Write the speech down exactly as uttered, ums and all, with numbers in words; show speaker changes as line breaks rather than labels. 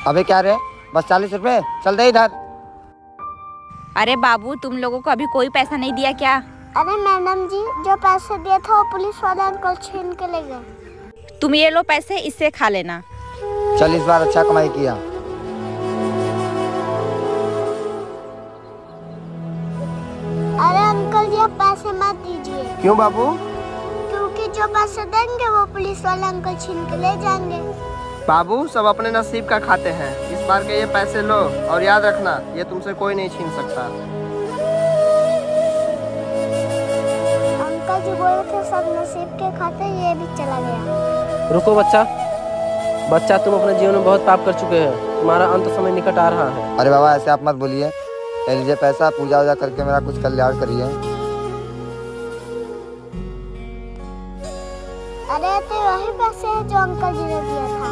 अबे क्या रे, बस चालीस रुपए, चल दे इधर।
अरे बाबू, तुम लोगों को अभी कोई पैसा नहीं दिया क्या?
अरे मैडम जी, जो पैसे दिए था वो पुलिस वाले अंकल छीन के ले गए।
तुम ये लो पैसे, इससे खा लेना।
चल, इस बार अच्छा कमाई किया।
अरे अंकल जी, आप पैसे मत दीजिए।
क्यों बाबू?
क्योंकि जो पैसे देंगे वो पुलिस वाले अंकल छीन के ले जाएंगे।
बाबू, सब अपने नसीब का खाते हैं। इस बार के ये पैसे लो और याद रखना, ये तुमसे कोई नहीं छीन सकता।
अंकल जी बोले थे सब नसीब के खाते, ये भी चला गया।
रुको बच्चा, बच्चा तुम अपने जीवन में बहुत पाप कर चुके हैं, तुम्हारा अंत समय निकट आ रहा है।
अरे बाबा, ऐसे आप मत बोलिए। ले लीजिए पैसा, पूजा वूजा करके मेरा कुछ कल्याण करिए।
अरे तो वही पैसे हैं जो अंकल जी ने दिया था।